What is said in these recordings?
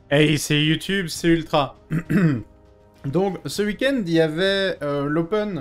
Hey, c'est YouTube, c'est Ultra. Donc, ce week-end, il y avait l'Open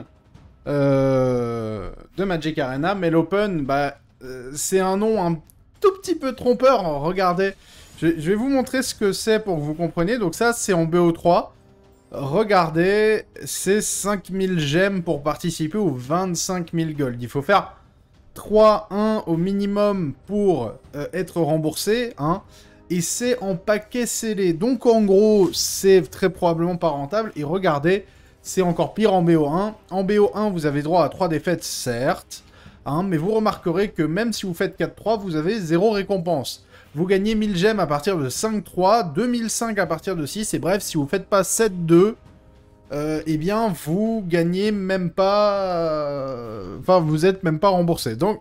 de Magic Arena, mais l'Open, c'est un nom un tout petit peu trompeur. Regardez, je vais vous montrer ce que c'est pour que vous compreniez. Donc ça, c'est en BO3. Regardez, c'est 5000 gemmes pour participer aux 25 000 gold. Il faut faire 3-1 au minimum pour être remboursé, hein. Et c'est en paquet scellé. Donc en gros, c'est très probablement pas rentable. Et regardez, c'est encore pire en BO1. En BO1, vous avez droit à 3 défaites, certes. Hein, mais vous remarquerez que même si vous faites 4-3, vous avez 0 récompense. Vous gagnez 1000 gemmes à partir de 5-3, 2005 à partir de 6. Et bref, si vous faites pas 7-2, eh bien, vous gagnez même pas... Enfin, vous êtes même pas remboursé. Donc,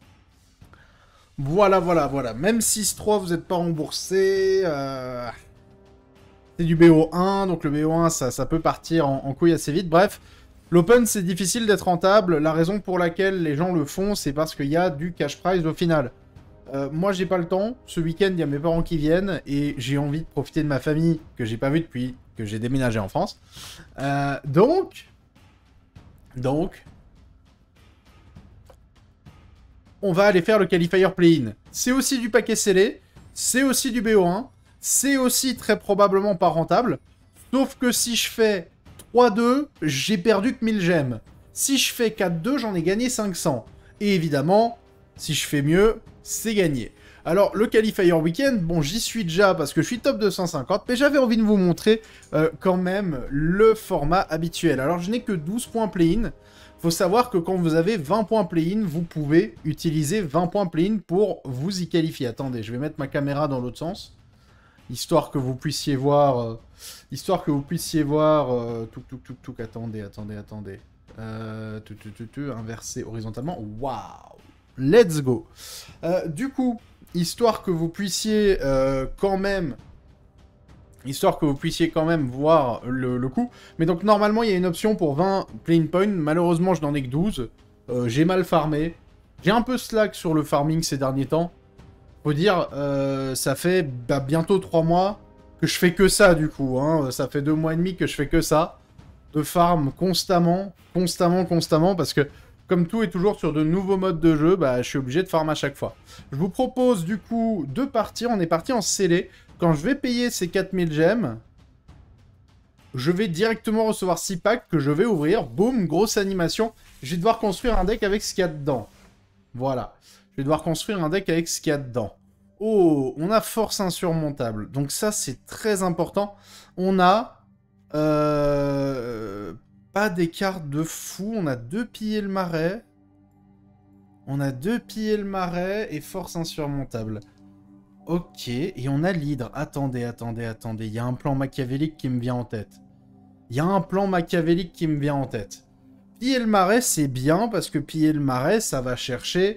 voilà. Même 6-3, vous n'êtes pas remboursé. C'est du BO1, donc le BO1, ça peut partir en couille assez vite. Bref, l'Open, c'est difficile d'être rentable. La raison pour laquelle les gens le font, c'est parce qu'il y a du cash prize au final. Moi, j'ai pas le temps. Ce week-end, il y a mes parents qui viennent et j'ai envie de profiter de ma famille que j'ai pas vue depuis que j'ai déménagé en France. Donc, on va aller faire le qualifier play-in. C'est aussi du paquet scellé, c'est aussi du BO1, c'est aussi très probablement pas rentable, sauf que si je fais 3-2, j'ai perdu que 1000 gemmes. Si je fais 4-2, j'en ai gagné 500. Et évidemment, si je fais mieux, c'est gagné. Alors, le qualifier week-end, bon, j'y suis déjà parce que je suis top 250, mais j'avais envie de vous montrer quand même le format habituel. Alors, je n'ai que 12 points play-in. Faut savoir que quand vous avez 20 points play-in, vous pouvez utiliser 20 points play-in pour vous y qualifier. Attendez, je vais mettre ma caméra dans l'autre sens, histoire que vous puissiez voir... Attendez. Inversé horizontalement. Waouh. Let's go. Du coup, histoire que vous puissiez quand même voir le coup. Mais donc, normalement, il y a une option pour 20 play-in points. Malheureusement, je n'en ai que 12. J'ai mal farmé. J'ai un peu slack sur le farming ces derniers temps. Faut dire, ça fait bientôt 3 mois que je fais que ça, du coup. Hein. Ça fait 2 mois et demi que je fais que ça. De farm constamment, parce que comme tout est toujours sur de nouveaux modes de jeu, je suis obligé de farm à chaque fois. Je vous propose du coup de partir, on est parti en scellé. Quand je vais payer ces 4000 gemmes, je vais directement recevoir 6 packs que je vais ouvrir. Boum, grosse animation. Je vais devoir construire un deck avec ce qu'il y a dedans. Voilà. Je vais devoir construire un deck avec ce qu'il y a dedans. Oh, on a force insurmontable. Donc ça, c'est très important. On a... pas des cartes de fou. On a 2 piller le marais. Et force insurmontable. Ok, et on a l'hydre. Attendez. Il y a un plan machiavélique qui me vient en tête. Piller le marais, c'est bien, parce que piller le marais, ça va chercher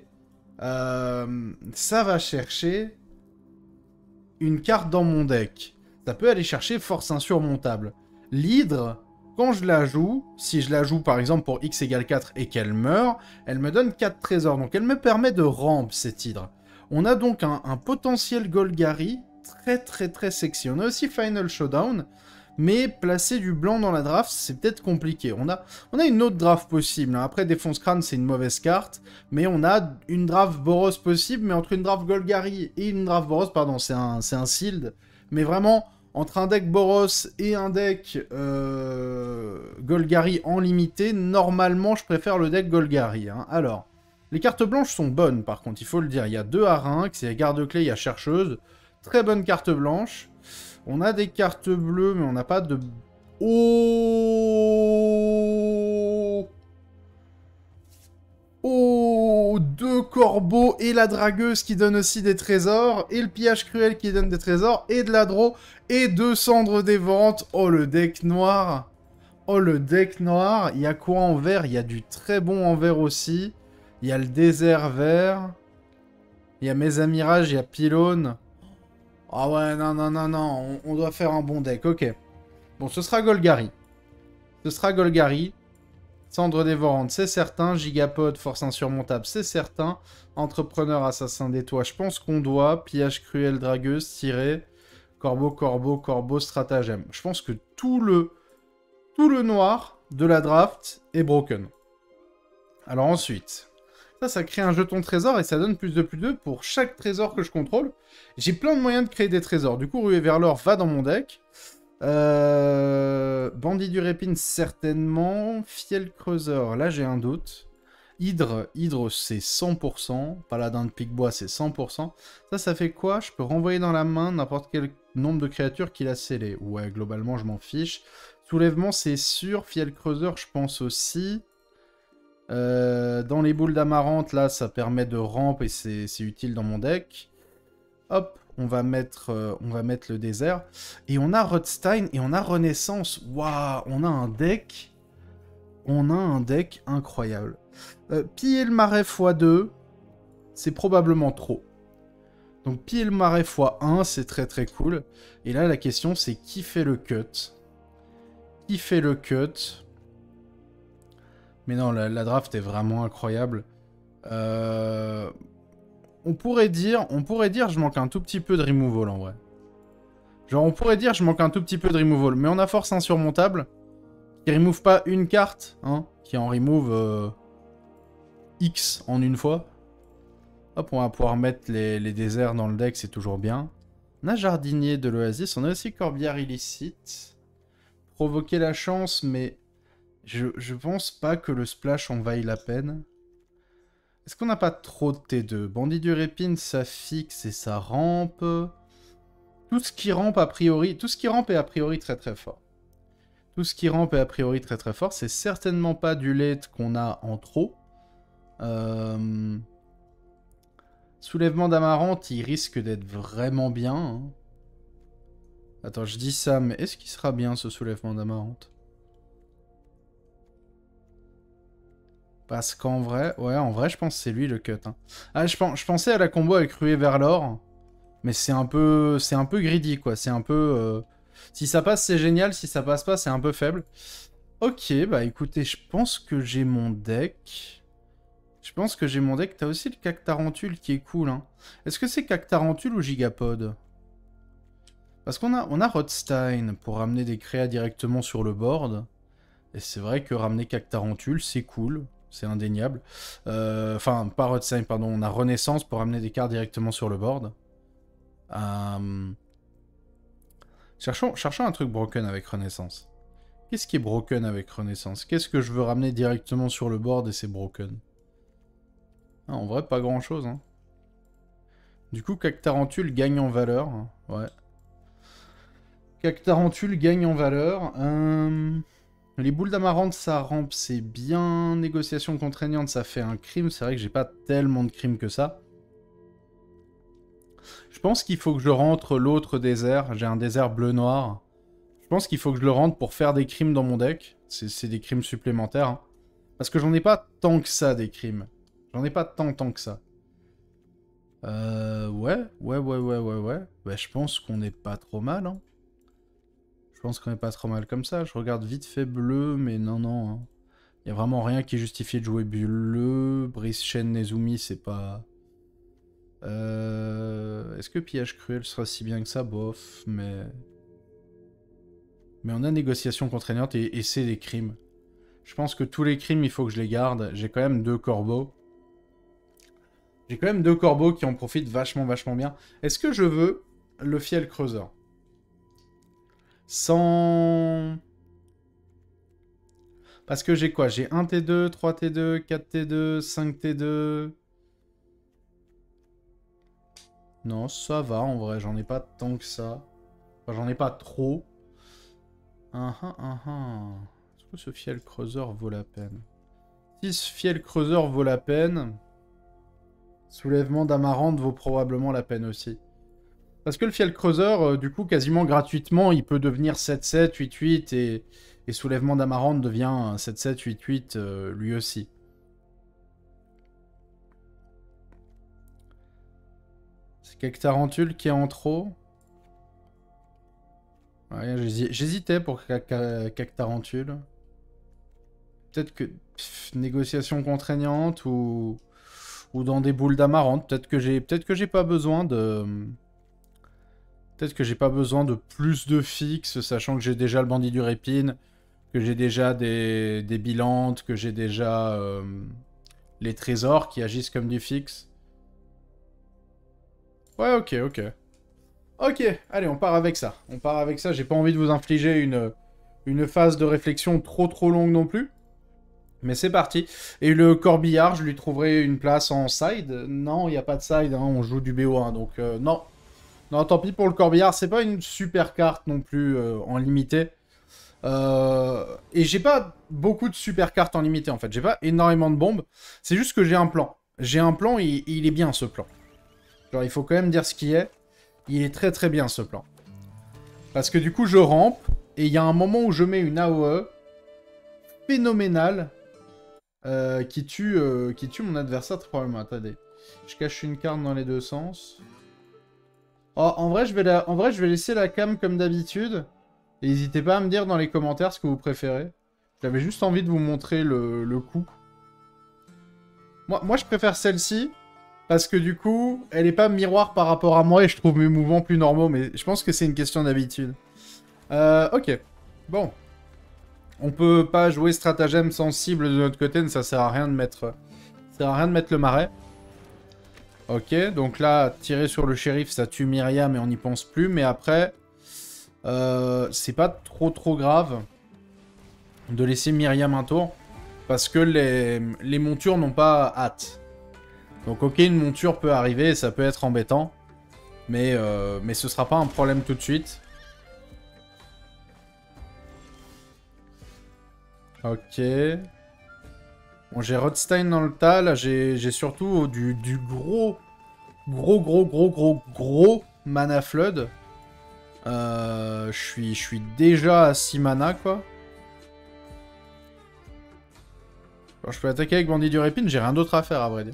une carte dans mon deck. Ça peut aller chercher force insurmontable. L'hydre, quand je la joue, si je la joue par exemple pour x égale 4 et qu'elle meurt, elle me donne 4 trésors. Donc elle me permet de ramp cette hydre. On a donc un potentiel Golgari très sexy. On a aussi Final Showdown, mais placer du blanc dans la draft, c'est peut-être compliqué. On a une autre draft possible. Après, Défonce Crâne, c'est une mauvaise carte, mais on a une draft Boros possible, mais entre une draft Golgari et une draft Boros, pardon, c'est un Sealed, mais vraiment, entre un deck Boros et un deck Golgari en limité, normalement, je préfère le deck Golgari. Hein. Alors, les cartes blanches sont bonnes, par contre, il faut le dire. Il y a 2 Harinx, il y a Garde-Clé, il y a Chercheuse. Très bonne carte blanche. On a des cartes bleues, mais on n'a pas de... Oh, 2 corbeaux et la dragueuse qui donne aussi des trésors, et le pillage cruel qui donne des trésors, et de la draw, et 2 cendres dévorantes. Oh, le deck noir. Il y a quoi en vert? Il y a du très bon en vert aussi. Il y a le désert vert. Il y a mes amirages, il y a pylône. Ah ouais, non, on doit faire un bon deck, ok. Bon, ce sera Golgari. Cendre dévorante, c'est certain. Gigapod, force insurmontable, c'est certain. Entrepreneur, assassin des toits, je pense qu'on doit. Pillage cruel, dragueuse, tirer. Corbeau, corbeau, corbeau, stratagème. Je pense que tout le noir de la draft est broken. Alors ensuite, ça crée un jeton trésor et ça donne plus de +2 pour chaque trésor que je contrôle. J'ai plein de moyens de créer des trésors. Du coup, Ruée vers l'or va dans mon deck. Bandit du Répine, certainement. Fiel creuseur, là j'ai un doute. Hydre c'est 100%. Paladin de Pic-Bois, c'est 100%. Ça fait quoi? Je peux renvoyer dans la main n'importe quel nombre de créatures qu'il a scellées. Ouais, globalement, je m'en fiche. Soulèvement, c'est sûr. Fiel creuseur, je pense aussi. Dans les boules d'amarante, là, ça permet de ramp et c'est utile dans mon deck. Hop, on va mettre le désert. Et on a Rothstein et on a Renaissance. Waouh, on a un deck. On a un deck incroyable. Piller le marais x2, c'est probablement trop. Donc piller le marais x1, c'est très très cool. Et là, la question, c'est qui fait le cut? Qui fait le cut? Mais non, la draft est vraiment incroyable. On pourrait dire, je manque un tout petit peu de removal en vrai. Genre, on pourrait dire, je manque un tout petit peu de removal. Mais on a force insurmontable, qui remove pas une carte, hein, qui en remove X en une fois. Hop, on va pouvoir mettre les déserts dans le deck, c'est toujours bien. On a Jardinier de l'Oasis, on a aussi Corbière illicite. Provoquer la chance, mais je pense pas que le splash en vaille la peine. Est-ce qu'on n'a pas trop de T2? Bandit du Répine, ça fixe et ça rampe. Tout ce qui rampe a priori... Tout ce qui rampe est a priori très très fort. Tout ce qui rampe est a priori très très fort. C'est certainement pas du late qu'on a en trop. Soulèvement d'amarante, il risque d'être vraiment bien. Hein. Attends, je dis ça, mais est-ce qu'il sera bien ce soulèvement d'amarante? Parce qu'en vrai, ouais, en vrai, je pense que c'est lui le cut. Hein. Ah, je pensais à la combo avec Ruée vers l'or, mais c'est un peu greedy, quoi. C'est un peu... Si ça passe, c'est génial. Si ça passe pas, c'est un peu faible. Ok, bah écoutez, je pense que j'ai mon deck. T'as aussi le Cactarantule qui est cool. Hein. Est-ce que c'est Cactarantule ou Gigapod? Parce qu'on a Rothstein pour ramener des créas directement sur le board. Et c'est vrai que ramener Cactarantule, c'est cool. C'est indéniable. Enfin, pas Rothstein, pardon. On a Renaissance pour ramener des cartes directement sur le board. Cherchons un truc broken avec Renaissance. Qu'est-ce qui est broken avec Renaissance? Qu'est-ce que je veux ramener directement sur le board et c'est broken? Ah, en vrai, pas grand-chose. Hein. Du coup, Cactarantule gagne en valeur. Ouais. Cactarantule gagne en valeur. Les boules d'amarante, ça rampe, c'est bien. Négociation contraignante, ça fait un crime. C'est vrai que j'ai pas tellement de crimes que ça. Je pense qu'il faut que je rentre l'autre désert. J'ai un désert bleu-noir. Je pense qu'il faut que je le rentre pour faire des crimes dans mon deck. C'est des crimes supplémentaires. Hein. Parce que j'en ai pas tant que ça, des crimes. J'en ai pas tant que ça. Ouais. Bah, je pense qu'on n'est pas trop mal, hein. Je pense qu'on est pas trop mal comme ça. Je regarde vite fait bleu, mais non. Hein. Y a vraiment rien qui justifie de jouer bleu. Brice Shen Nezumi, c'est pas... Est-ce que Pillage Cruel sera si bien que ça? Bof, mais... Mais on a négociation contraignante et c'est des crimes. Je pense que tous les crimes, il faut que je les garde. J'ai quand même 2 corbeaux. J'ai quand même 2 corbeaux qui en profitent vachement bien. Est-ce que je veux le fiel creuseur? Sans... Parce que j'ai quoi? J'ai 1 T2, 3 T2, 4 T2, 5 T2... Non, ça va en vrai, j'en ai pas tant que ça. Enfin, j'en ai pas trop. Est-ce que ce fiel creuseur vaut la peine? Si ce fiel creuseur vaut la peine, soulèvement d'amarante vaut probablement la peine aussi. Parce que le fiel creuseur, du coup, quasiment gratuitement, il peut devenir 7-7, 8-8, et soulèvement d'amarante devient 7-7, 8-8 lui aussi. C'est Cactarantule qui est en trop. Ouais, j'hésitais pour Cactarantule. Peut-être que... négociation contraignante ou dans des boules d'amarante. Peut-être que j'ai pas besoin de Peut-être que j'ai pas besoin de plus de fixes, sachant que j'ai déjà le bandit du Répine, que j'ai déjà des bilantes, que j'ai déjà les trésors qui agissent comme du fixe. Ouais, ok, ok. Ok, allez, on part avec ça. On part avec ça, j'ai pas envie de vous infliger une phase de réflexion trop longue non plus. Mais c'est parti. Et le corbillard, je lui trouverai une place en side. Non, il n'y a pas de side, hein, on joue du BO1, donc non. Non, tant pis pour le corbillard, c'est pas une super carte non plus en limité. Et j'ai pas beaucoup de super cartes en limité en fait, j'ai pas énormément de bombes. C'est juste que j'ai un plan. J'ai un plan et il est bien ce plan. Genre il faut quand même dire ce qui est. Il est très bien ce plan. Parce que du coup je rampe et il y a un moment où je mets une AOE phénoménale qui tue mon adversaire très probablement. Attendez, je cache une carte dans les deux sens. Oh, en vrai, je vais laisser la cam comme d'habitude. Et n'hésitez pas à me dire dans les commentaires ce que vous préférez. J'avais juste envie de vous montrer le coup. Moi, je préfère celle-ci. Parce que du coup, elle est pas miroir par rapport à moi et je trouve mes mouvements plus normaux. Mais je pense que c'est une question d'habitude. Ok. Bon. On peut pas jouer stratagème sensible de notre côté. Mais ça sert à rien de mettre... Ça sert à rien de mettre le marais. Ok, donc là, tirer sur le shérif, ça tue Myriam et on n'y pense plus. Mais après, c'est pas trop grave de laisser Myriam un tour. Parce que les montures n'ont pas hâte. Donc ok, une monture peut arriver et ça peut être embêtant. Mais ce sera pas un problème tout de suite. Ok. Bon, j'ai Rothstein dans le tas. Là, j'ai surtout du gros mana flood. Je suis déjà à 6 mana, quoi. Alors, je peux attaquer avec Bandit du Répine, j'ai rien d'autre à faire, à vrai dire.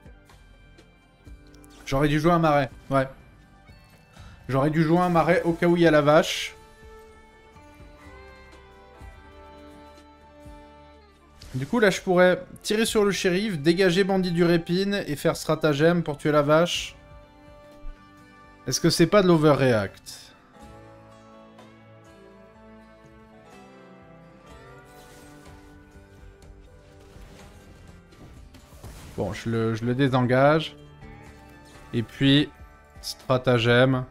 J'aurais dû jouer un marais, ouais. J'aurais dû jouer un marais au cas où il y a la vache. Du coup, là, je pourrais tirer sur le shérif, dégager Bandit du Répine et faire stratagème pour tuer la vache. Est-ce que c'est pas de l'overreact? Bon, je le désengage. Et puis, stratagème.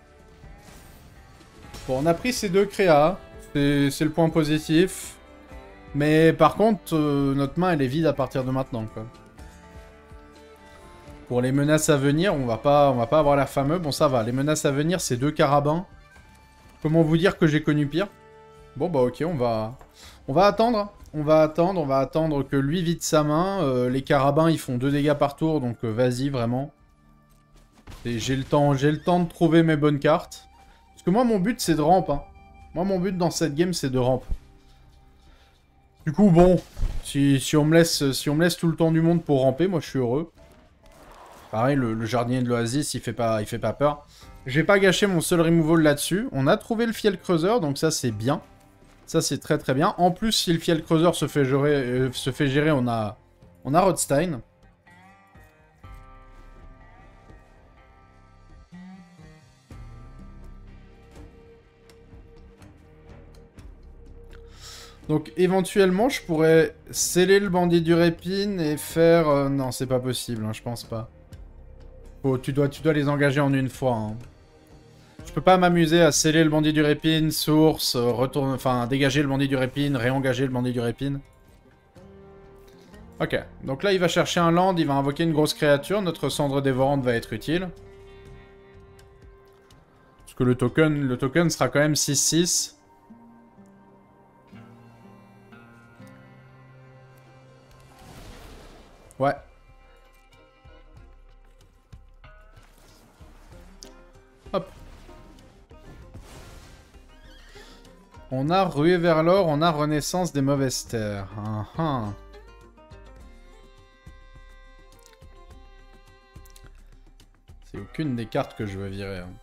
Bon, on a pris ces deux créas. C'est le point positif. Mais par contre, notre main, elle est vide à partir de maintenant, quoi. Pour les menaces à venir, on va pas avoir la fameuse. Bon, ça va. Les menaces à venir, c'est 2 carabins. Comment vous dire que j'ai connu pire? Bon, bah ok, on va attendre. On va attendre que lui vide sa main. Les carabins, ils font 2 dégâts par tour, donc vas-y, vraiment. J'ai le temps de trouver mes bonnes cartes. Parce que moi, mon but, c'est de ramp. Hein. Moi, mon but dans cette game, c'est de ramp. Du coup, bon, si on me laisse tout le temps du monde pour ramper, moi, je suis heureux. Pareil, le jardinier de l'Oasis, il fait pas peur. Je vais pas gâcher mon seul removal là-dessus. On a trouvé le fiel creuseur, donc ça, c'est bien. Ça, c'est très bien. En plus, si le fiel creuseur se fait gérer, on a Rothstein. Donc, éventuellement, je pourrais sceller le bandit du Répine et faire... non, c'est pas possible, hein, je pense pas. Oh, tu dois les engager en une fois. Hein. Je peux pas m'amuser à sceller le bandit du Répine, source, retourner... Enfin, dégager le bandit du Répine, réengager le bandit du Répine. Ok, donc là, il va chercher un land, il va invoquer une grosse créature. Notre cendre dévorante va être utile. Parce que le token sera quand même 6-6. Ouais. Hop. On a rué vers l'or, on a renaissance des mauvaises terres. C'est aucune des cartes que je veux virer. Hein.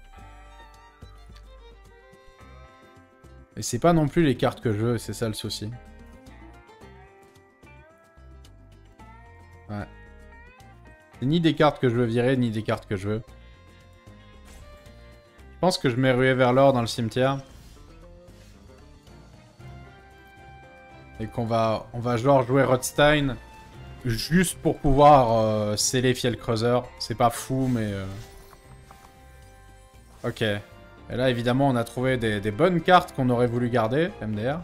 Et c'est pas non plus les cartes que je veux, c'est ça le souci. Ouais. C'est ni des cartes que je veux virer, ni des cartes que je veux. Je pense que je m'ai rué vers l'or dans le cimetière. Et qu'on va, on va genre jouer Rothstein juste pour pouvoir sceller Fjellkreuzer. C'est pas fou, mais... Ok. Et là, évidemment, on a trouvé des bonnes cartes qu'on aurait voulu garder, MDR.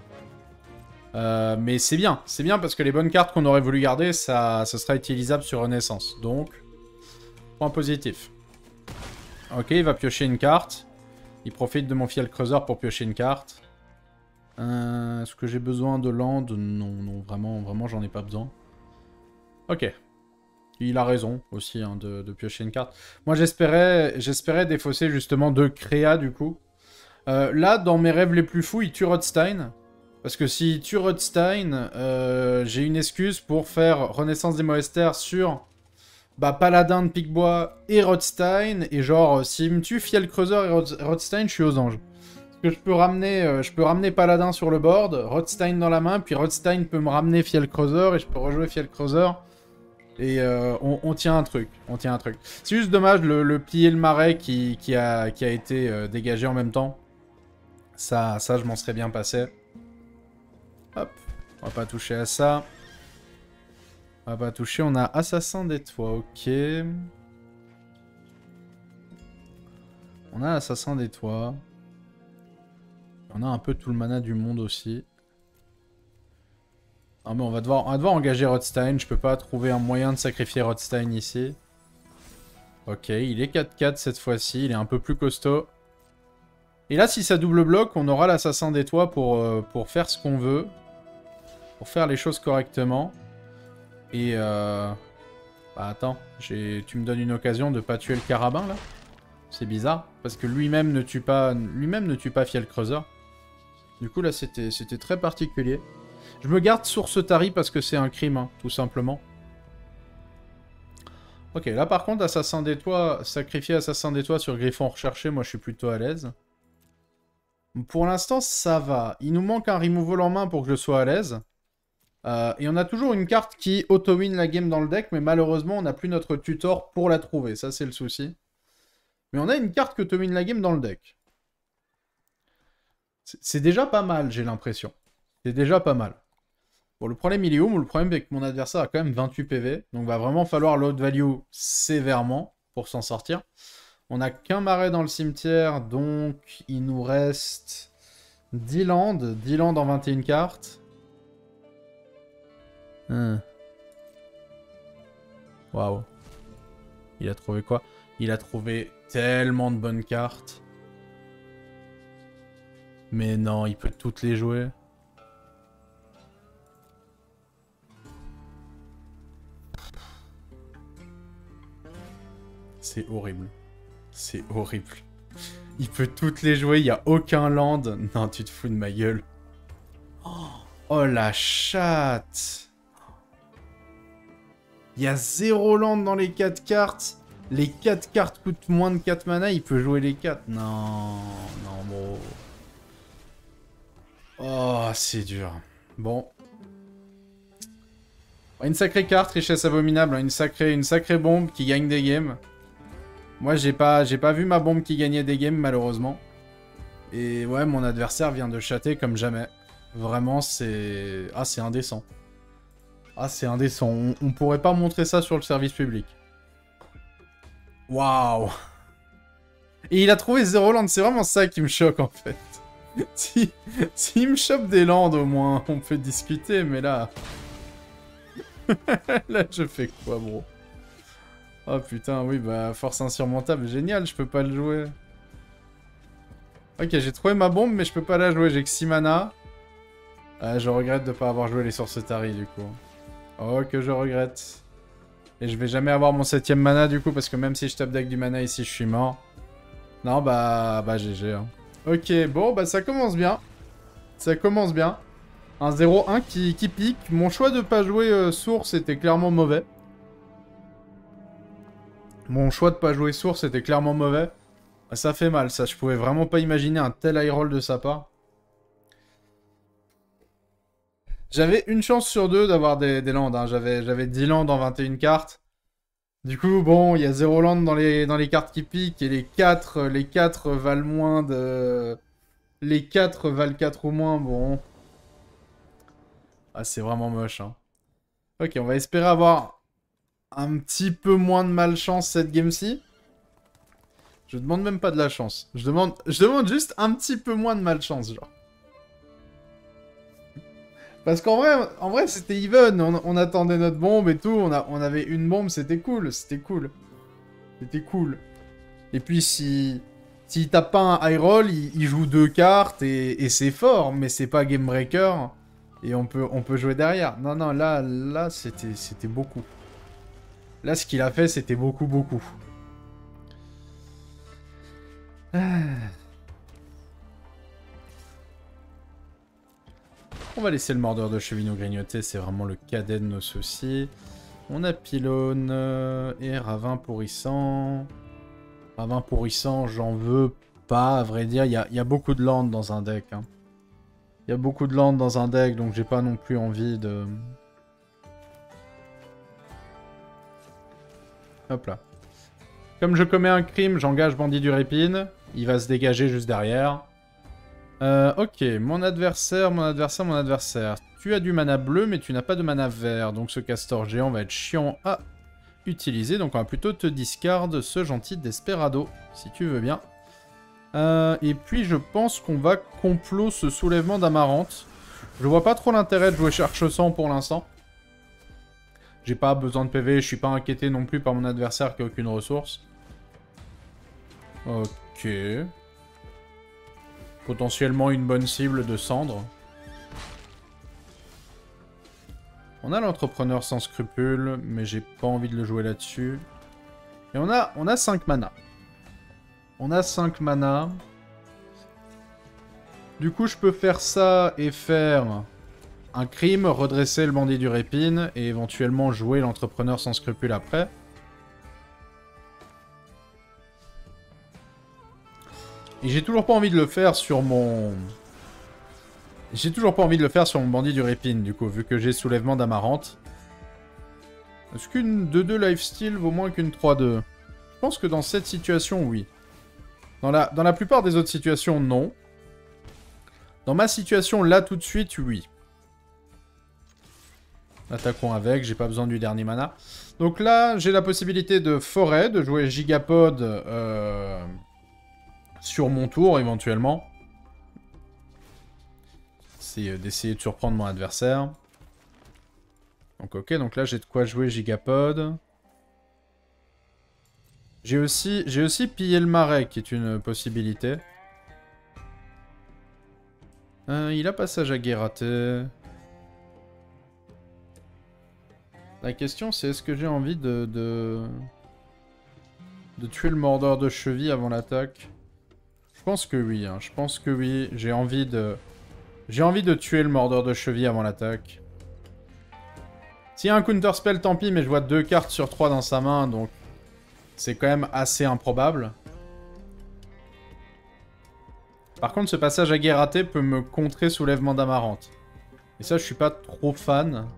Mais c'est bien parce que les bonnes cartes qu'on aurait voulu garder, ça sera utilisable sur Renaissance. Donc, point positif. Ok, il va piocher une carte. Il profite de mon Fjellkreuzer pour piocher une carte. Est-ce que j'ai besoin de land? Non, vraiment, j'en ai pas besoin. Ok. Il a raison aussi hein, de piocher une carte. Moi, j'espérais défausser justement 2 créa du coup. Là, dans mes rêves les plus fous, il tue Rothstein. Parce que s'il tue Rothstein, j'ai une excuse pour faire Renaissance des Moesters sur Paladin de Picbois et Rothstein. Et genre, s'il me tue Fjellkreuzer et Rothstein, je suis aux anges. Parce que je peux ramener Paladin sur le board, Rothstein dans la main, puis Rothstein peut me ramener Fjellkreuzer et je peux rejouer Fjellkreuzer. Et on tient un truc. C'est juste dommage, le pilier le marais qui a été dégagé en même temps. Ça, je m'en serais bien passé. Hop, on va pas toucher à ça. On va pas toucher, on a Assassin des Toits, ok. On a Assassin des Toits. On a un peu tout le mana du monde aussi. Ah mais on va devoir engager Rothstein. Je peux pas trouver un moyen de sacrifier Rothstein ici. Ok, il est 4-4 cette fois-ci. Il est un peu plus costaud. Et là, si ça double bloc, on aura l'Assassin des Toits pour faire ce qu'on veut. Pour faire les choses correctement. Et attends, tu me donnes une occasion de pas tuer le carabin là? C'est bizarre, parce que lui-même ne tue pas Fjellkreuzer. Du coup là c'était très particulier. Je me garde Source Tari parce que c'est un crime, hein, tout simplement. Ok, là par contre, Assassin des Toits, sacrifier Assassin des Toits sur Griffon recherché, moi je suis plutôt à l'aise. Pour l'instant, ça va. Il nous manque un removal en main pour que je sois à l'aise. Et on a toujours une carte qui auto-win la game dans le deck, mais malheureusement, on n'a plus notre tutor pour la trouver. Ça, c'est le souci. Mais on a une carte qui auto-win la game dans le deck. C'est déjà pas mal, j'ai l'impression. C'est déjà pas mal. Bon, le problème, il est où? Le problème, c'est que mon adversaire a quand même 28 PV. Donc, va vraiment falloir load value sévèrement pour s'en sortir. On n'a qu'un marais dans le cimetière, donc il nous reste 10 lands. 10 lands en 21 cartes. Waouh. Il a trouvé quoi? Il a trouvé tellement de bonnes cartes. Mais non, il peut toutes les jouer. C'est horrible. C'est horrible. Il peut toutes les jouer, il n'y a aucun land. Non, tu te fous de ma gueule. Oh la chatte. Il y a 0 land dans les 4 cartes. Les 4 cartes coûtent moins de 4 mana, il peut jouer les 4. Non, bro. Oh, c'est dur. Bon. Une sacrée carte, richesse abominable. Une sacrée bombe qui gagne des games. Moi, j'ai pas vu ma bombe qui gagnait des games, malheureusement. Et ouais, mon adversaire vient de chatter comme jamais. Vraiment, c'est... Ah, c'est indécent. Ah, c'est indécent. On pourrait pas montrer ça sur le service public. Waouh. Et il a trouvé 0 land. C'est vraiment ça qui me choque, en fait. S'il me chope des landes, au moins, on peut discuter, mais là... Là, je fais quoi, bro? Oh, putain, oui, bah, force insurmontable. Génial, je peux pas le jouer. Ok, j'ai trouvé ma bombe, mais je peux pas la jouer. J'ai que 6 mana. Je regrette de pas avoir joué les sources Tari, du coup. Oh, que je regrette. Et je vais jamais avoir mon 7ème mana, du coup, parce que même si je tape deck du mana ici, je suis mort. Non, bah GG. Hein. Ok, bon, bah ça commence bien. Ça commence bien. Un 0-1 qui pique. Mon choix de pas jouer source était clairement mauvais. Mon choix de pas jouer source était clairement mauvais. Ça fait mal, ça. Je pouvais vraiment pas imaginer un tel high roll de sa part. J'avais une chance sur deux d'avoir des lands. Hein. J'avais 10 lands en 21 cartes. Du coup, bon, il y a 0 land dans les cartes qui piquent, et les 4 valent moins de... Les 4 valent 4 ou moins, bon... Ah, c'est vraiment moche, hein. Ok, on va espérer avoir un petit peu moins de malchance cette game-ci. Je demande même pas de la chance. Je demande juste un petit peu moins de malchance, genre. Parce qu'en vrai, c'était even. On attendait notre bombe et tout. On avait une bombe, c'était cool. C'était cool. C'était cool. Et puis, s'il tape pas un high roll, il joue 2 cartes et c'est fort. Mais c'est pas game breaker. Et on peut jouer derrière. Non, non, là c'était beaucoup. Là, ce qu'il a fait, c'était beaucoup, beaucoup. On va laisser le mordeur de cheville nous grignoter, c'est vraiment le cadet de nos soucis. On a pylône et ravin pourrissant. Ravin pourrissant, j'en veux pas, à vrai dire. Il y a beaucoup de land dans un deck. Hein. Il y a beaucoup de land dans un deck, donc j'ai pas non plus envie de... Hop là. Comme je commets un crime, j'engage Bandit du Répine. Il va se dégager juste derrière. Ok, mon adversaire. Tu as du mana bleu, mais tu n'as pas de mana vert. Donc ce castor géant va être chiant à utiliser. Donc on va plutôt te discard ce gentil Desperado, si tu veux bien. Et puis je pense qu'on va complot ce soulèvement d'Amarante. Je vois pas trop l'intérêt de jouer Cherche-Sang pour l'instant. J'ai pas besoin de PV, je suis pas inquiété non plus par mon adversaire qui a aucune ressource. Ok. Potentiellement une bonne cible de cendre. On a l'entrepreneur sans scrupules, mais j'ai pas envie de le jouer là-dessus. Et on a 5 mana. On a 5 mana. Du coup, je peux faire ça et faire un crime, redresser le bandit du Répine, et éventuellement jouer l'entrepreneur sans scrupules après. Et j'ai toujours pas envie de le faire sur mon... J'ai toujours pas envie de le faire sur mon bandit du Répine, du coup, vu que j'ai soulèvement d'Amarante. Est-ce qu'une 2-2 lifesteal vaut moins qu'une 3-2? Je pense que dans cette situation, oui. Dans la plupart des autres situations, non. Dans ma situation, là, tout de suite, oui. Attaquons avec, j'ai pas besoin du dernier mana. Donc là, j'ai la possibilité de forêt, de jouer Gigapod sur mon tour, éventuellement. C'est d'essayer de surprendre mon adversaire. Donc ok, donc là, j'ai de quoi jouer Gigapod. J'ai aussi pillé le marais, qui est une possibilité. Il a passage à Guératé. La question, c'est est-ce que j'ai envie de tuer le mordeur de cheville avant l'attaque? Je pense que oui, hein. Je pense que oui. J'ai envie de tuer le mordeur de cheville avant l'attaque. S'il y a un counterspell, tant pis, mais je vois 2 cartes sur 3 dans sa main, donc c'est quand même assez improbable. Par contre, ce passage à Guératé peut me contrer soulèvement d'Amarante. Et ça, je suis pas trop fan.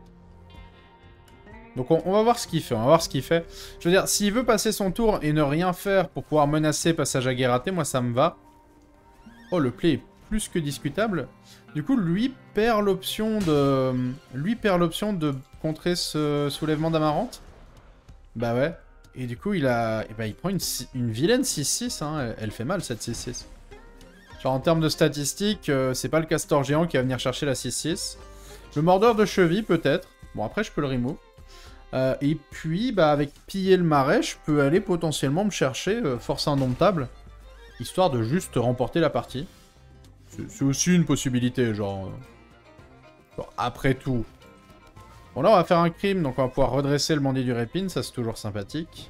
Donc on va voir ce qu'il fait, Je veux dire, s'il veut passer son tour et ne rien faire pour pouvoir menacer passage à Guératé, moi ça me va. Oh, le play est plus que discutable. Du coup, lui perd l'option de contrer ce soulèvement d'Amarante. Bah ouais. Et du coup, il prend une vilaine 6-6, hein. Elle fait mal, cette 6-6. Genre, en termes de statistiques, c'est pas le castor géant qui va venir chercher la 6-6. Le mordeur de cheville, peut-être. Bon, après, je peux le remove. Et puis, bah, avec piller le marais, je peux aller potentiellement me chercher force indomptable, histoire de juste remporter la partie. C'est aussi une possibilité, genre après tout. Bon, là, on va faire un crime, donc on va pouvoir redresser le bandit du Répine, ça c'est toujours sympathique.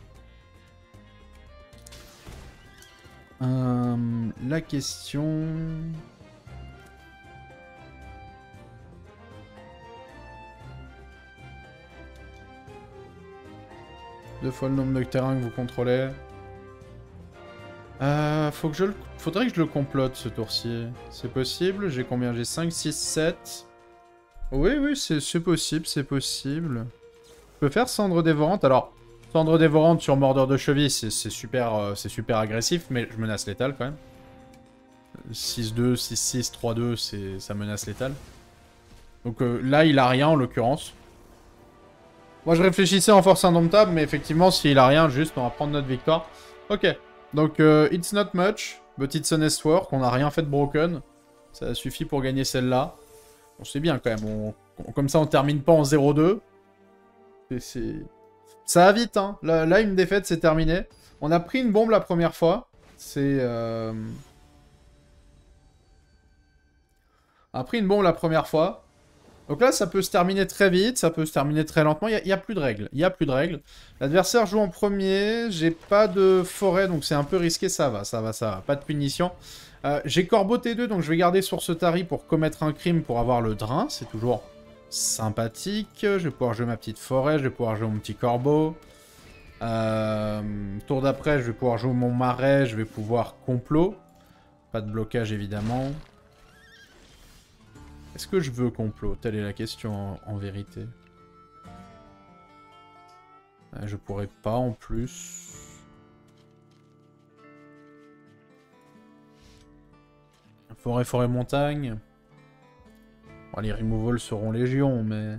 La question... Deux fois le nombre de terrains que vous contrôlez. Faudrait que je le complote, ce tour-ci. C'est possible? J'ai combien? J'ai 5, 6, 7. Oui, c'est possible, c'est possible. Je peux faire cendre dévorante. Alors, Tendre dévorante sur mordeur de cheville, c'est super agressif, mais je menace létal quand même. 6-2, 6-6, 3-2, ça menace létal. Donc là, il a rien en l'occurrence. Moi, je réfléchissais en force indomptable, mais effectivement, s'il a rien, juste, on va prendre notre victoire. Ok, donc it's not much, but it's honest work, on n'a rien fait de broken. Ça suffit pour gagner celle-là. Bon, c'est bien quand même, comme ça, on termine pas en 0-2. Ça va vite, hein. Là, une défaite, c'est terminé. On a pris une bombe la première fois. On a pris une bombe la première fois. Donc là, ça peut se terminer très vite, ça peut se terminer très lentement. Il n'y a plus de règles. Il n'y a plus de règles. L'adversaire joue en premier. J'ai pas de forêt, donc c'est un peu risqué. Ça va. Pas de punition. J'ai Corbeau T2, donc je vais garder Source Tari pour commettre un crime pour avoir le drain. C'est toujours sympathique. Je vais pouvoir jouer ma petite forêt. Je vais pouvoir jouer mon petit corbeau. Tour d'après, je vais pouvoir jouer mon marais. Je vais pouvoir complot. Pas de blocage, évidemment. Est-ce que je veux complot? Telle est la question en vérité. Je pourrais pas en plus. Forêt, montagne. Bon, les removals seront légion, mais...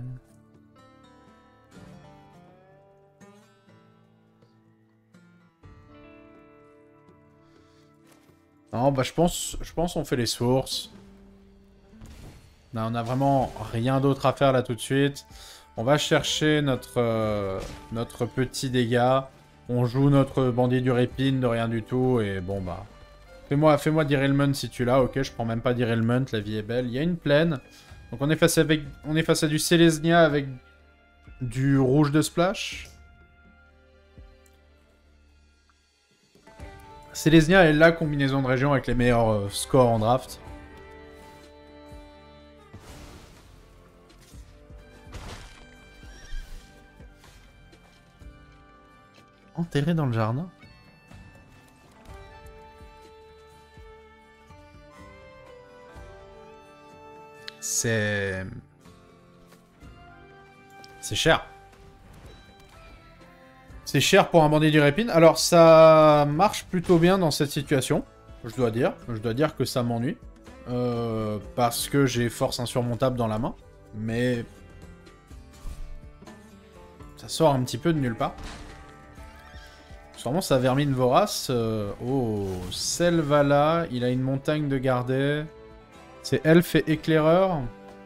Non, bah je pense on fait les sources. Là, on a vraiment rien d'autre à faire là tout de suite. On va chercher notre petit dégât. On joue notre bandit du répine de rien du tout. Et bon bah... Fais-moi derailment si tu l'as. Ok, je prends même pas derailment, la vie est belle. Il y a une plaine. Donc on est face à du Selesnya avec du rouge de splash. Selesnya est la combinaison de région avec les meilleurs scores en draft. Enterré dans le jardin? C'est cher. C'est cher pour un bandit du répine. Alors, ça marche plutôt bien dans cette situation, je dois dire. Je dois dire que ça m'ennuie. Parce que j'ai force insurmontable dans la main. Mais... ça sort un petit peu de nulle part. Sûrement sa vermine vorace. Oh, Selvala, il a une montagne de garder. C'est elfe et éclaireur.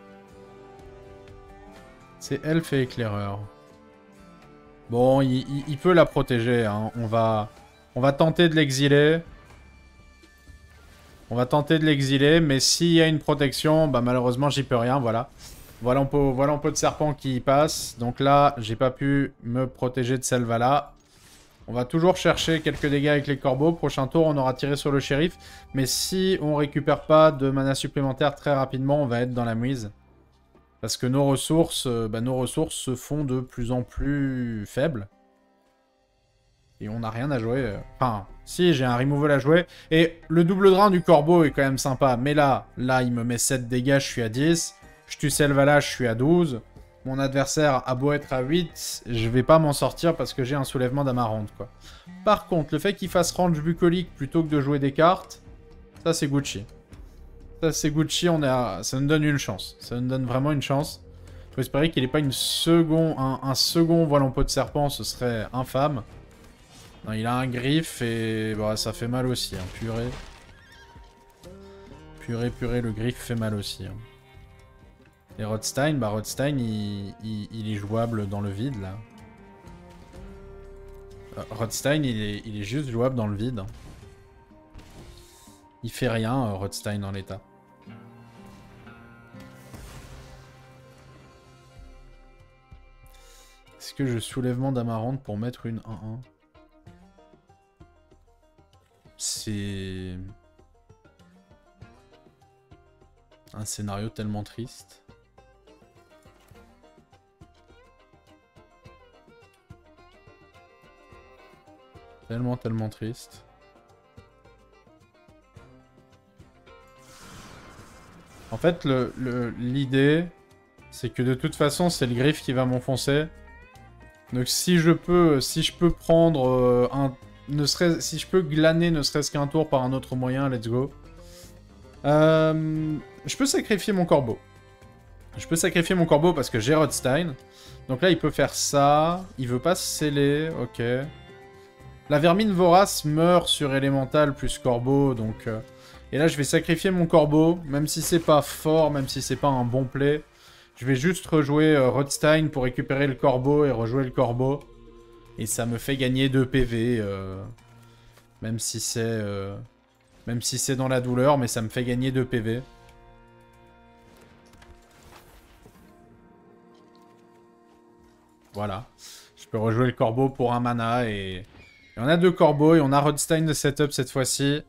C'est elfe et éclaireur. Bon, il peut la protéger. Hein. On va tenter de l'exiler. On va tenter de l'exiler, mais s'il y a une protection, bah malheureusement j'y peux rien, voilà. Voilà un peu de serpent qui passe. Donc là, j'ai pas pu me protéger de Selvala. On va toujours chercher quelques dégâts avec les corbeaux. Prochain tour, on aura tiré sur le shérif. Mais si on récupère pas de mana supplémentaire très rapidement, on va être dans la mouise. Parce que nos ressources se font de plus en plus faibles. Et on n'a rien à jouer. Enfin, si, j'ai un removal à jouer. Et le double drain du corbeau est quand même sympa. Mais là, il me met 7 dégâts, je suis à 10. Je tue Selvala, je suis à 12. Mon adversaire a beau être à 8, je vais pas m'en sortir parce que j'ai un soulèvement d'Amarante, quoi. Par contre, le fait qu'il fasse range bucolique plutôt que de jouer des cartes, ça c'est Gucci. Ça c'est Gucci, ça nous donne une chance. Ça nous donne vraiment une chance. Il faut espérer qu'il n'ait pas un second voile en peau de serpent, ce serait infâme. Non, il a un griffe et bah, ça fait mal aussi, hein. Purée, le griffe fait mal aussi. Hein. Et Rothstein, il est jouable dans le vide, là. Rothstein, il est juste jouable dans le vide. Il fait rien, Rothstein, en l'état. Est-ce que je soulèvement d'Amarante pour mettre une 1-1? C'est... un scénario tellement triste. Tellement triste. En fait, l'idée, c'est que de toute façon, c'est le griffe qui va m'enfoncer. Donc si je peux prendre si je peux glaner ne serait-ce qu'un tour par un autre moyen, let's go. Je peux sacrifier mon corbeau. Je peux sacrifier mon corbeau parce que j'ai Rothstein. Donc là, il peut faire ça. Il veut pas se sceller, ok. La vermine vorace meurt sur élémental plus corbeau, donc... Et là, je vais sacrifier mon corbeau, même si c'est pas fort, même si c'est pas un bon play. Je vais juste rejouer Rothstein pour récupérer le corbeau et rejouer le corbeau. Et ça me fait gagner 2 PV, même si c'est dans la douleur, mais ça me fait gagner 2 PV. Voilà. Je peux rejouer le corbeau pour un mana et on a 2 corbeaux et on a Rothstein de setup cette fois-ci.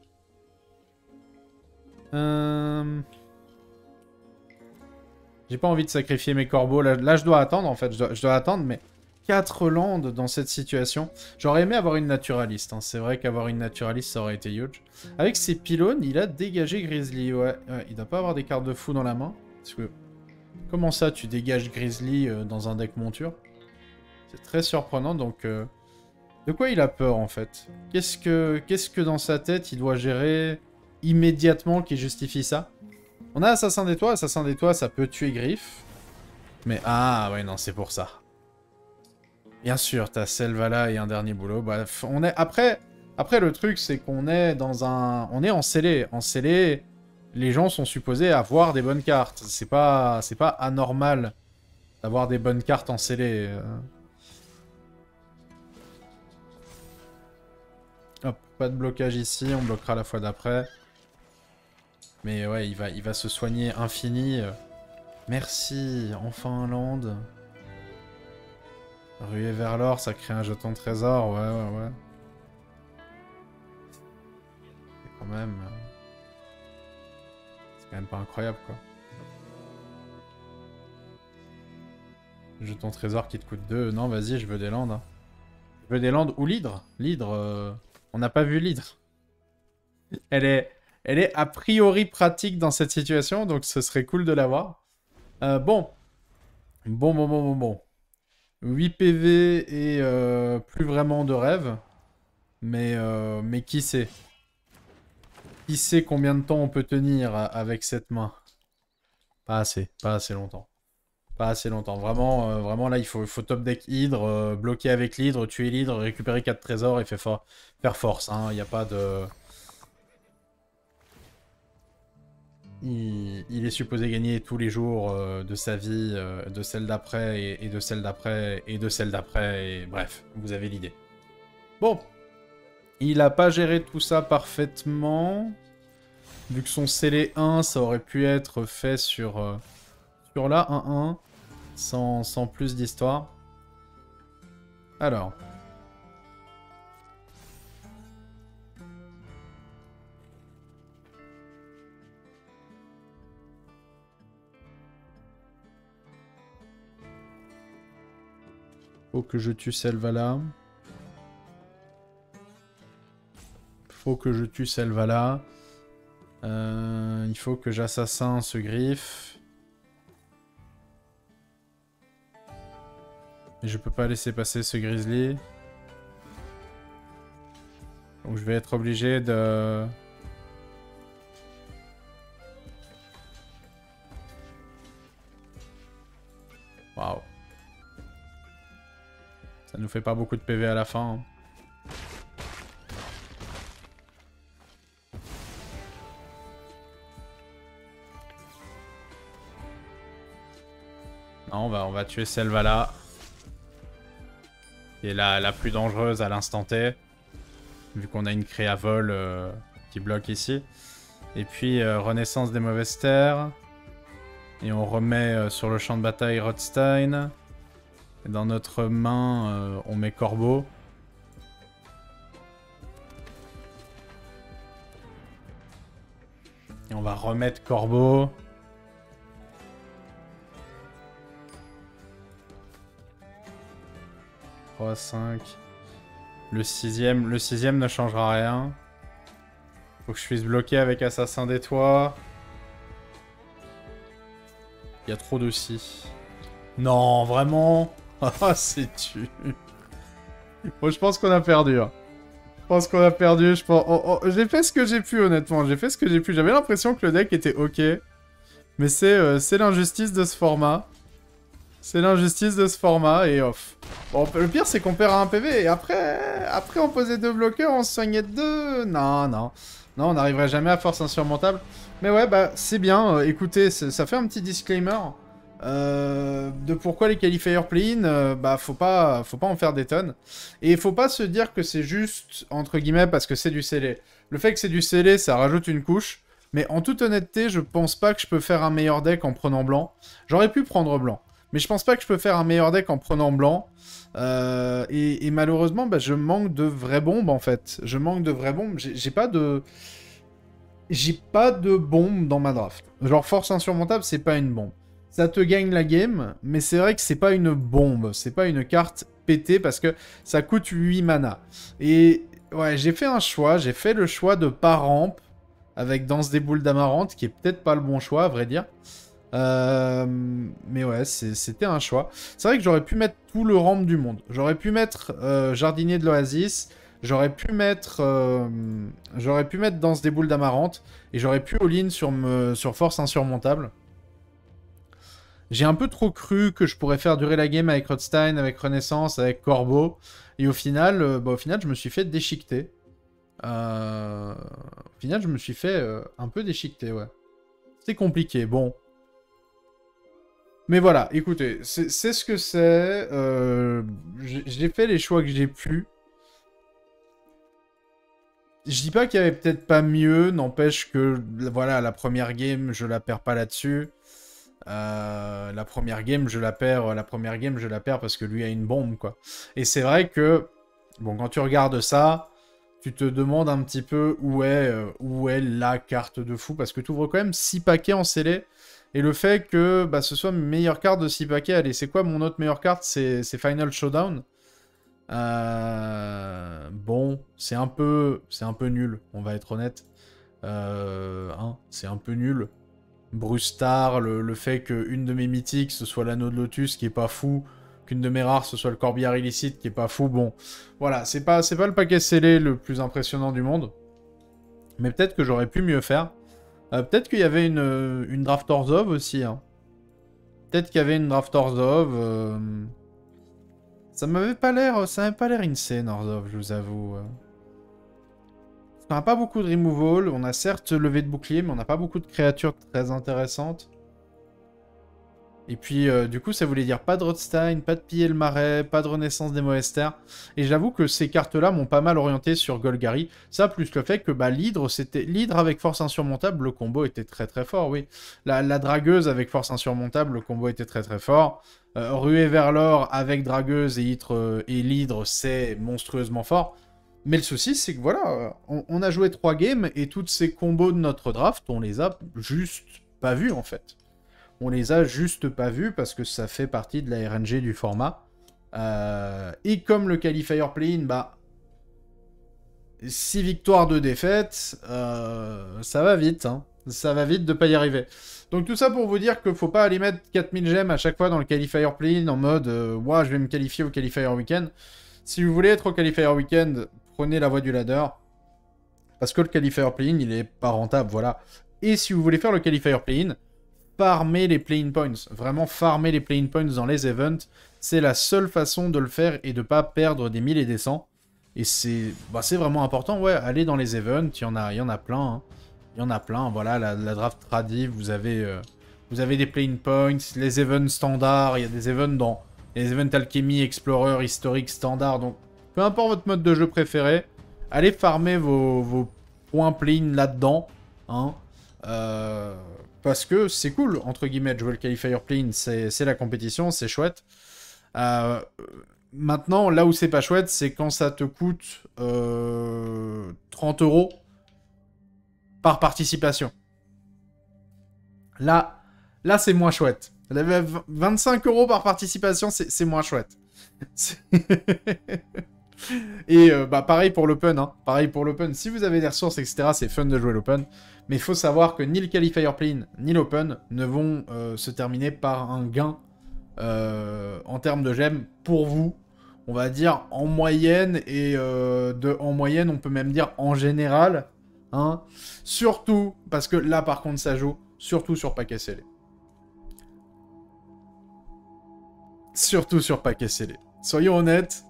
J'ai pas envie de sacrifier mes corbeaux. Là je dois attendre en fait. Je dois attendre, mais 4 landes dans cette situation. J'aurais aimé avoir une naturaliste. Hein. C'est vrai qu'avoir une naturaliste, ça aurait été huge. Avec ses pylônes, il a dégagé Grizzly. Ouais, il doit pas avoir des cartes de fou dans la main. Parce que... Comment ça, tu dégages Grizzly dans un deck monture? C'est très surprenant, donc... De quoi il a peur, en fait? Qu'est-ce que dans sa tête, il doit gérer immédiatement qui justifie ça? On a Assassin des Toits. Assassin des Toits, ça peut tuer Griff. Mais... Ah, ouais, non, c'est pour ça. Bien sûr, t'as Selvala et un dernier boulot. Bref, on est... Après, le truc, c'est qu'on est dans un... On est en scellé. En scellé, les gens sont supposés avoir des bonnes cartes. C'est pas anormal d'avoir des bonnes cartes en scellé. Hop, pas de blocage ici, on bloquera la fois d'après. Mais ouais, il va se soigner infini. Merci, enfin un land. Ruer vers l'or, ça crée un jeton de trésor, ouais. C'est quand même... C'est quand même pas incroyable, quoi. Jeton trésor qui te coûte 2. Non, vas-y, je veux des landes. Hein. Je veux des landes ou l'hydre. L'hydre, on n'a pas vu l'hydre. Elle est a priori pratique dans cette situation, donc ce serait cool de l'avoir. Bon. 8 PV et plus vraiment de rêve. Mais qui sait? Qui sait combien de temps on peut tenir avec cette main? Pas assez longtemps. Pas assez longtemps. Vraiment là, il faut top deck Hydre, bloquer avec l'Hydre, tuer l'Hydre, récupérer 4 trésors et faire force. Hein. Il n'y a pas de... Il est supposé gagner tous les jours de sa vie, de celle d'après, et de celle d'après, et de celle d'après, et bref, vous avez l'idée. Bon. Il a pas géré tout ça parfaitement. Vu que son scellé 1, ça aurait pu être fait sur la 1-1, sans plus d'histoire. Alors. Faut que je tue Selvala. Faut que je tue Selvala. Il faut que j'assassine ce griffe. Et je peux pas laisser passer ce grizzly. Donc je vais être obligé de... Waouh. Ça nous fait pas beaucoup de PV à la fin. Hein. Non, on va tuer Selvala. Qui est la plus dangereuse à l'instant T. Vu qu'on a une créa vol qui bloque ici. Et puis Renaissance des mauvaises terres. Et on remet sur le champ de bataille Rothstein. Et dans notre main, on met Corbeau. Et on va remettre Corbeau. « 3, 5... » Le sixième ne changera rien. Faut que je puisse bloquer avec Assassin des Toits. Il y a trop de si. Non, vraiment. Ah, c'est tu. Bon, je pense qu'on a perdu. Hein. Je pense qu'on a perdu. J'ai fait ce que j'ai pu, honnêtement. J'ai fait ce que j'ai pu. J'avais l'impression que le deck était ok. Mais c'est l'injustice de ce format. C'est l'injustice de ce format et off. Bon, le pire, c'est qu'on perd à un PV et après on posait 2 bloqueurs, on se soignait de 2. Non, non. Non, on n'arriverait jamais à force insurmontable. Mais ouais, bah, c'est bien. Écoutez, ça fait un petit disclaimer de pourquoi les qualifiers play-in, bah, faut pas en faire des tonnes. Et faut pas se dire que c'est juste, entre guillemets, parce que c'est du scellé. Le fait que c'est du scellé, ça rajoute une couche. Mais en toute honnêteté, je pense pas que je peux faire un meilleur deck en prenant blanc. J'aurais pu prendre blanc. Mais je pense pas que je peux faire un meilleur deck en prenant blanc. Et malheureusement, bah, je manque de vraies bombes, en fait. Je manque de vraies bombes. J'ai pas de... J'ai pas de bombe dans ma draft. Genre, force insurmontable, c'est pas une bombe. Ça te gagne la game, mais c'est vrai que c'est pas une bombe. C'est pas une carte pétée parce que ça coûte 8 mana. Et ouais, j'ai fait un choix. J'ai fait le choix de pas ramp avec Danse des boules d'amarante, qui est peut-être pas le bon choix, à vrai dire. Mais ouais, c'était un choix. C'est vrai que j'aurais pu mettre tout le ramp du monde. J'aurais pu mettre Jardinier de l'Oasis. J'aurais pu mettre Danse des boules d'amarante. Et j'aurais pu all-in sur Force insurmontable. J'ai un peu trop cru que je pourrais faire durer la game avec Rothstein, avec Renaissance, avec Corbeau. Et au final, je me suis fait déchiqueter. Au final, je me suis fait un peu déchiqueter, ouais. C'était compliqué, bon. Mais voilà, écoutez, c'est ce que c'est. J'ai fait les choix que j'ai pu. Je dis pas qu'il y avait peut-être pas mieux, n'empêche que, voilà, la première game, je la perds pas là-dessus. La première game, je la perds parce que lui a une bombe, quoi. Et c'est vrai que, bon, quand tu regardes ça, tu te demandes un petit peu où est la carte de fou, parce que tu ouvres quand même 6 paquets en scellé. Et le fait que bah, ce soit mes meilleures cartes de 6 paquets, allez, c'est quoi mon autre meilleure carte? C'est Final Showdown. Bon, c'est un peu nul, on va être honnête. Hein, c'est un peu nul. Brustar, le fait qu'une de mes mythiques, ce soit l'anneau de Lotus, qui est pas fou, qu'une de mes rares, ce soit le corbillard illicite, qui est pas fou, bon. Voilà, c'est pas le paquet scellé le plus impressionnant du monde. Mais peut-être que j'aurais pu mieux faire. Peut-être qu'il y avait une draft Orzhov aussi. Hein. Peut-être qu'il y avait une draft Orzhov. Ça m'avait pas l'air insane, Orzhov, je vous avoue. On n'a pas beaucoup de removal. On a certes levé de bouclier, mais on n'a pas beaucoup de créatures très intéressantes. Et puis, du coup, ça voulait dire pas de Rothstein, pas de piller le marais, pas de renaissance des Moester. Et j'avoue que ces cartes-là m'ont pas mal orienté sur Golgari. Ça, plus le fait que bah, l'hydre avec force insurmontable, le combo était très très fort, oui. La dragueuse avec force insurmontable, le combo était très très fort. Ruer vers l'or avec dragueuse et l'hydre, c'est monstrueusement fort. Mais le souci, c'est que voilà, on a joué 3 games et toutes ces combos de notre draft, on les a juste pas vus en fait. On les a juste pas vus parce que ça fait partie de la RNG du format. Et comme le qualifier play-in, bah 6 victoires, 2 défaites, ça va vite. Hein. Ça va vite de pas y arriver. Donc tout ça pour vous dire qu'il faut pas aller mettre 4000 gemmes à chaque fois dans le qualifier play-in en mode ouais, je vais me qualifier au qualifier week-end. Si vous voulez être au qualifier week-end, prenez la voie du ladder. Parce que le qualifier play-in, il est pas rentable, voilà. Et si vous voulez faire le qualifier play-in, farmer les play-in points. Vraiment farmer les play-in points dans les events. C'est la seule façon de le faire et de pas perdre des 1000 et des 100. Et c'est vraiment important, ouais, aller dans les events, il y en a plein. Hein. Il y en a plein, voilà, la draft tradie, vous avez des play-in points, les events standards, il y a des events dans les events alchimie, explorer, historique, standard. Donc, peu importe votre mode de jeu préféré, allez farmer vos points play-in là-dedans. Hein. Parce que c'est cool, entre guillemets, de jouer le qualifier play-in, c'est la compétition, c'est chouette. Maintenant, là où c'est pas chouette, c'est quand ça te coûte 30 € par participation. Là c'est moins chouette. 25 € par participation, c'est moins chouette. Et pareil pour l'open. Hein. Pareil pour l'open. Si vous avez des ressources, etc., c'est fun de jouer l'open. Mais il faut savoir que ni le qualifier play-in, ni l'open ne vont se terminer par un gain en termes de gemmes pour vous. on va dire en moyenne, et en moyenne, on peut même dire en général. Hein. Surtout, parce que là, par contre, ça joue, surtout sur paquet scellé. Surtout sur paquet scellé. Soyons honnêtes.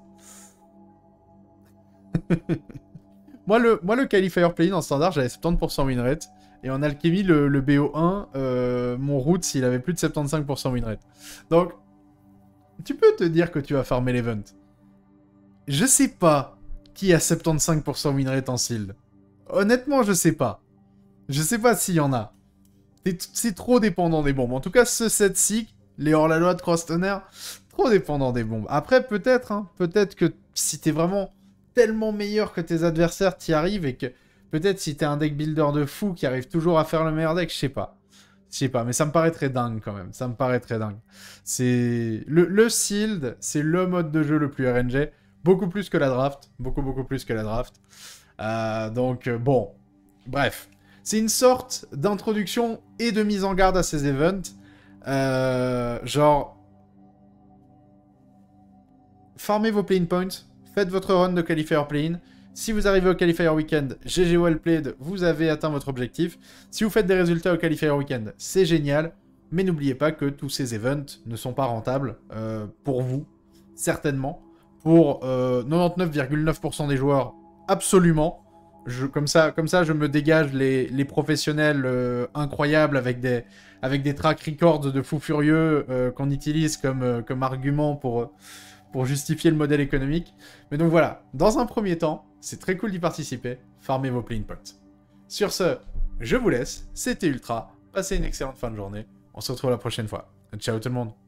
moi, le qualifier play-in en standard, j'avais 70% win rate. Et en alchimie, le BO1, mon Roots, il avait plus de 75% win rate. Donc, tu peux te dire que tu vas farmer l'event. Je sais pas qui a 75% win rate en sealed. Honnêtement, je sais pas. Je sais pas s'il y en a. C'est trop dépendant des bombes. En tout cas, ce set-ci, les hors-la-loi de Cross-Tonnerre, trop dépendant des bombes. Après, peut-être, hein, peut-être que si t'es vraiment tellement meilleur que tes adversaires, t'y arrives, et que peut-être si t'es un deck builder de fou qui arrive toujours à faire le meilleur deck, je sais pas. Je sais pas, mais ça me paraît très dingue quand même. Ça me paraît très dingue. C'est... Le sealed, c'est le mode de jeu le plus RNG. Beaucoup plus que la draft. Beaucoup plus que la draft. Donc, bon. Bref. C'est une sorte d'introduction et de mise en garde à ces events. Genre... Farmez vos play-in points. Faites votre run de qualifier play-in. Si vous arrivez au qualifier weekend, GG well played, vous avez atteint votre objectif. Si vous faites des résultats au qualifier weekend, c'est génial. Mais n'oubliez pas que tous ces events ne sont pas rentables pour vous, certainement. Pour 99,9% des joueurs, absolument. Comme ça, je me dégage les professionnels incroyables avec des track records de fous furieux qu'on utilise comme argument pour justifier le modèle économique. Mais donc voilà, dans un premier temps, c'est très cool d'y participer, farmez vos play-in points. Sur ce, je vous laisse, c'était Ultra, passez une excellente fin de journée, on se retrouve la prochaine fois. Ciao tout le monde.